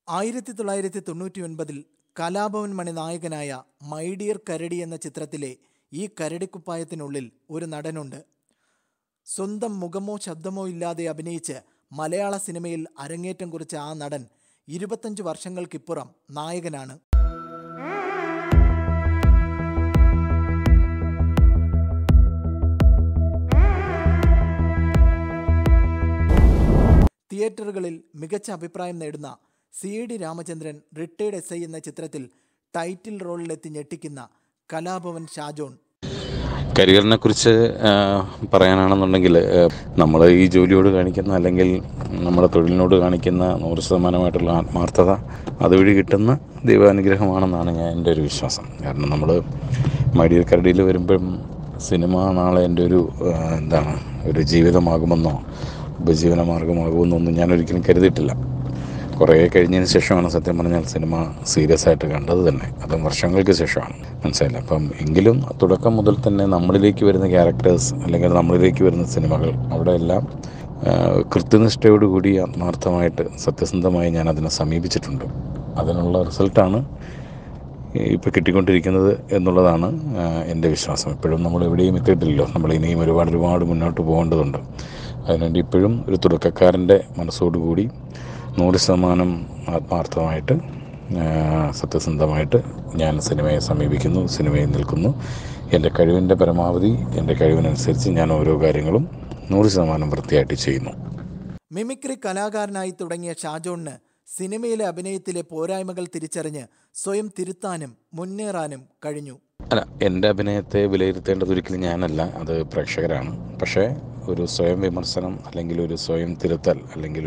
1999 കലാഭവൻ മണി നായകനായ my dear കരടി എന്ന ചിത്രത്തിലെ ഈ കരടിക്കുപ്പായത്തിനുള്ളിൽ ഒരു നടനുണ്ട്. സ്വന്തം മുഖമോ ശബ്ദമോ ഇല്ലാതെ അഭിനയിച്ച് മലയാള സിനിമയിൽ അരങ്ങേറ്റം കുറിച്ച ആ നടൻ 25 വർഷങ്ങൾക്കിപ്പുറം നായകനാണ്. തിയേറ്ററുകളിൽ മികച്ച അഭിപ്രായം നേടുന്ന CID രാമചന്ദ്രൻ റിട്ടയർഡ് SI എന്ന ചിത്രത്തിൽ ടൈറ്റിൽ റോളിലെത്തി ഞെട്ടിക്കുന്ന കലാഭവൻ ഷാജോൺ. കരിയറിനെ കുറിച്ച് പറയാനാണെന്നുണ്ടെങ്കിൽ നമ്മൾ ഈ ജോലിയോട് കാണിക്കുന്ന അല്ലെങ്കിൽ നമ്മുടെ തൊഴിലിനോട് കാണിക്കുന്ന 100% ആത്മാർത്ഥത അതുവഴി കിട്ടുന്ന ദൈവാനുഗ്രഹമാണെന്നാണ് എൻ്റെ ഒരു വിശ്വാസം. കാരണം നമ്മൾ മൈ ഡിയർ കരടിയിൽ വരുമ്പം സിനിമ നാളെ എൻ്റെ ഒരു ജീവിതമാകുമെന്നോ ഉപജീവന മാർഗമാകുമെന്നോ ഒന്നും ഞാൻ ഒരിക്കലും കരുതിയിട്ടില്ല. കുറേ കഴിഞ്ഞതിന് ശേഷമാണ് സത്യം പറഞ്ഞാൽ സിനിമ സീരിയസ് ആയിട്ട് കണ്ടത് തന്നെ. അതും വർഷങ്ങൾക്ക് ശേഷമാണ്, മനസ്സിലായില്ല. അപ്പം എങ്കിലും തുടക്കം മുതൽ തന്നെ നമ്മളിലേക്ക് വരുന്ന ക്യാരക്ടേഴ്സ് അല്ലെങ്കിൽ നമ്മളിലേക്ക് വരുന്ന സിനിമകൾ അവിടെയെല്ലാം കൃത്യനിഷ്ഠയോടുകൂടി ആത്മാർത്ഥമായിട്ട് സത്യസന്ധമായി ഞാൻ അതിനെ സമീപിച്ചിട്ടുണ്ട്. അതിനുള്ള റിസൾട്ടാണ് ഇപ്പോൾ കിട്ടിക്കൊണ്ടിരിക്കുന്നത് എന്നുള്ളതാണ് എൻ്റെ വിശ്വാസം. ഇപ്പോഴും നമ്മൾ എവിടെയും എത്തിയിട്ടില്ലല്ലോ. നമ്മൾ ഇനിയും ഒരുപാട് മുന്നോട്ട് പോകേണ്ടതുണ്ട്. അതിനുവേണ്ടി ഇപ്പോഴും ഒരു തുടക്കക്കാരൻ്റെ മനസ്സോടുകൂടി 100% ആത്മാർത്ഥമായിട്ട് സത്യസന്ധമായിട്ട് ഞാൻ സിനിമയെ സമീപിക്കുന്നു, സിനിമയിൽ നിൽക്കുന്നു. എൻ്റെ കഴിവിൻ്റെ പരമാവധി എൻ്റെ കഴിവിനനുസരിച്ച് ഞാൻ ഓരോ കാര്യങ്ങളും 100% വൃത്തിയായിട്ട് ചെയ്യുന്നു. മിമിക്രി കലാകാരനായി തുടങ്ങിയ ഷാജോണിന് സിനിമയിലെ അഭിനയത്തിലെ പോരായ്മകൾ തിരിച്ചറിഞ്ഞ് സ്വയം തിരുത്താനും മുന്നേറാനും കഴിഞ്ഞു. എൻ്റെ അഭിനയത്തെ വിലയിരുത്തേണ്ടത് ഒരിക്കലും ഞാനല്ല, അത് പ്രേക്ഷകരാണ്. പക്ഷേ ഒരു സ്വയം വിമർശനം അല്ലെങ്കിൽ ഒരു സ്വയം തിരുത്തൽ അല്ലെങ്കിൽ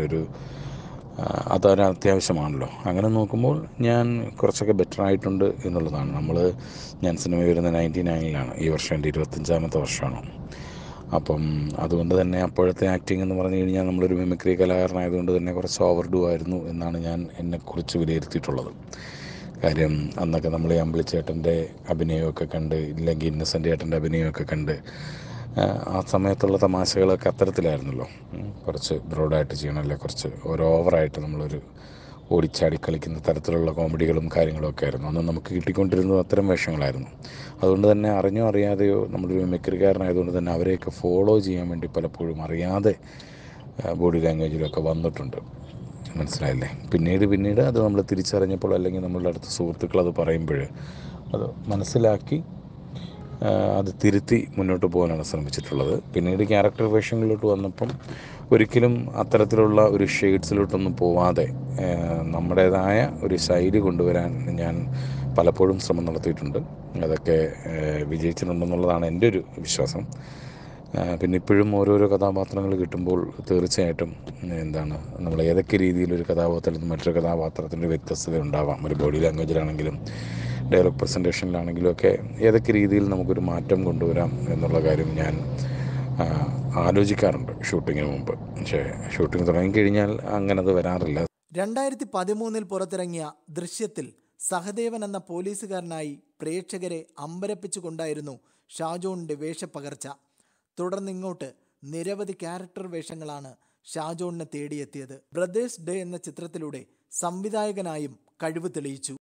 അതൊരു അത്യാവശ്യമാണല്ലോ. അങ്ങനെ നോക്കുമ്പോൾ ഞാൻ കുറച്ചൊക്കെ ബെറ്റർ ആയിട്ടുണ്ട് എന്നുള്ളതാണ്. ഞാൻ സിനിമ വരുന്ന 99-ലാണ്. ഈ വർഷം എൻ്റെ 25ാമത്തെ വർഷമാണ്. അപ്പം അതുകൊണ്ട് തന്നെ അപ്പോഴത്തെ ആക്ടിങ് എന്ന് പറഞ്ഞു കഴിഞ്ഞാൽ നമ്മളൊരു മിമിക്രി കലാകാരനായതുകൊണ്ട് തന്നെ കുറച്ച് ഓവർഡു ആയിരുന്നു എന്നാണ് ഞാൻ എന്നെക്കുറിച്ച് വിലയിരുത്തിയിട്ടുള്ളത്. കാര്യം അന്നൊക്കെ നമ്മൾ ഈ അമ്പിളിച്ചേട്ടൻ്റെ അഭിനയമൊക്കെ കണ്ട്, ഇല്ലെങ്കിൽ ഇന്നസെൻ്റ് ചേട്ടൻ്റെ അഭിനയമൊക്കെ കണ്ട് ആ സമയത്തുള്ള തമാശകളൊക്കെ അത്തരത്തിലായിരുന്നല്ലോ. കുറച്ച് ബ്രോഡായിട്ട് ചെയ്യണം, അല്ലെ കുറച്ച് ഓവറായിട്ട് നമ്മളൊരു ഓടിച്ചാടി കളിക്കുന്ന തരത്തിലുള്ള കോമഡികളും കാര്യങ്ങളൊക്കെ ആയിരുന്നു അന്ന് നമുക്ക് കിട്ടിക്കൊണ്ടിരുന്നത്. അത്തരം വേഷങ്ങളായിരുന്നു. അതുകൊണ്ട് തന്നെ അറിഞ്ഞോ അറിയാതെയോ നമ്മളൊരു മിമിക്രിക്കാരനായതുകൊണ്ട് തന്നെ അവരെയൊക്കെ ഫോളോ ചെയ്യാൻ വേണ്ടി പലപ്പോഴും അറിയാതെ ബോഡി ലാംഗ്വേജിലൊക്കെ വന്നിട്ടുണ്ട്, മനസ്സിലായില്ലേ. പിന്നീട് അത് നമ്മൾ തിരിച്ചറിഞ്ഞപ്പോൾ അല്ലെങ്കിൽ നമ്മളുടെ അടുത്ത സുഹൃത്തുക്കൾ അത് പറയുമ്പോൾ അത് മനസ്സിലാക്കി അത് തിരുത്തി മുന്നോട്ട് പോകാനാണ് ശ്രമിച്ചിട്ടുള്ളത്. പിന്നീട് ക്യാരക്ടർ വേഷങ്ങളിലോട്ട് വന്നപ്പം ഒരിക്കലും അത്തരത്തിലുള്ള ഒരു ഷെയ്ഡ്സിലോട്ടൊന്നും പോവാതെ നമ്മുടേതായ ഒരു ശൈലി കൊണ്ടുവരാൻ ഞാൻ പലപ്പോഴും ശ്രമം നടത്തിയിട്ടുണ്ട്. അതൊക്കെ വിജയിച്ചിട്ടുണ്ടെന്നുള്ളതാണ് എൻ്റെ ഒരു വിശ്വാസം. പിന്നെ ഇപ്പോഴും ഓരോരോ കഥാപാത്രങ്ങൾ കിട്ടുമ്പോൾ തീർച്ചയായിട്ടും നമ്മൾ ഏതൊക്കെ രീതിയിലൊരു കഥാപാത്രത്തിൽ മറ്റൊരു കഥാപാത്രത്തിൻ്റെ വ്യത്യസ്തത ഉണ്ടാവാം. ഒരു ബോഡി ലാംഗ്വേജിലാണെങ്കിലും ഡയലോഗ് പ്രസൻറ്റേഷനിലാണെങ്കിലും ഒക്കെ ഏതൊക്കെ രീതിയിൽ നമുക്കൊരു മാറ്റം കൊണ്ടുവരാം എന്നുള്ള കാര്യം ഞാൻ ആലോചിക്കാറുണ്ട് ഷൂട്ടിങ്ങിന് മുമ്പ്. പക്ഷേ ഷൂട്ടിങ് തുടങ്ങിക്കഴിഞ്ഞാൽ അങ്ങനെ അത് വരാറില്ല. 2013 പുറത്തിറങ്ങിയ ദൃശ്യത്തിൽ സഹദേവൻ എന്ന പോലീസുകാരനായി പ്രേക്ഷകരെ അമ്പരപ്പിച്ചുകൊണ്ടായിരുന്നു ഷാജോണിൻ്റെ വേഷപ്പകർച്ച. തുടർന്നിങ്ങോട്ട് നിരവധി ക്യാരക്ടർ വേഷങ്ങളാണ് ഷാജോണിനെ തേടിയെത്തിയത്. ബ്രദേഴ്സ് ഡേ എന്ന ചിത്രത്തിലൂടെ സംവിധായകനായും കഴിവ് തെളിയിച്ചു.